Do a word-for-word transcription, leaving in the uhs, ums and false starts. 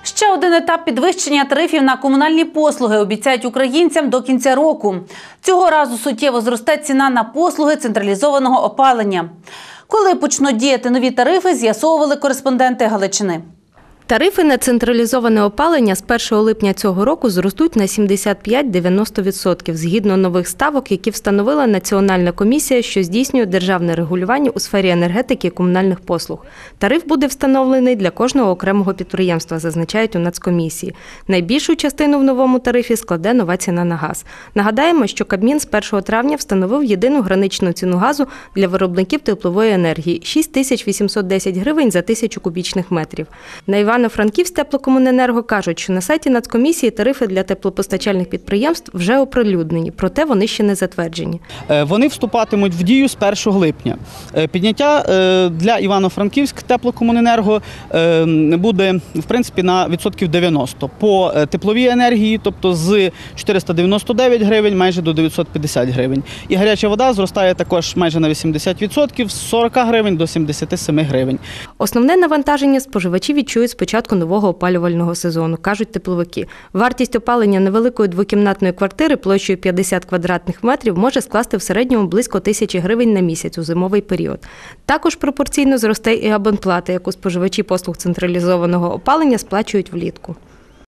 Ще один етап підвищення тарифів на комунальні послуги обіцяють українцям до кінця року. Цього разу суттєво зросте ціна на послуги централізованого опалення. Коли почнуть діяти нові тарифи, з'ясовували кореспонденти Галичини. Тарифи на централізоване опалення з першого липня цього року зростуть на сімдесят п'ять - дев'яносто відсотків згідно нових ставок, які встановила Національна комісія, що здійснює державне регулювання у сфері енергетики і комунальних послуг. Тариф буде встановлений для кожного окремого підприємства, зазначають у Нацкомісії. Найбільшу частину в новому тарифі складе нова ціна на газ. Нагадаємо, що Кабмін з першого травня встановив єдину граничну ціну газу для виробників теплової енергії – шість тисяч вісімсот десять гривень за тисячу кубічних метрів. На Івано-Франківськ теплокомуненерго кажуть, що на сайті Нацкомісії тарифи для теплопостачальних підприємств вже оприлюднені, проте вони ще не затверджені. Вони вступатимуть в дію з першого липня. Підняття для Івано-Франківськ теплокомуненерго буде, в принципі, на відсотків дев'яносто. По тепловій енергії, тобто з чотириста дев'яносто дев'ять гривень майже до дев'ятсот п'ятдесят гривень. І гаряча вода зростає також майже на вісімдесят відсотків, з сорока гривень до сімдесяти семи гривень. Основне навантаження споживачі відчують з початку нового опалювального сезону, кажуть тепловики. Вартість опалення невеликої двокімнатної квартири площею п'ятдесят квадратних метрів може скласти в середньому близько тисячі гривень на місяць у зимовий період. Також пропорційно зросте і абонплата, яку споживачі послуг централізованого опалення сплачують влітку.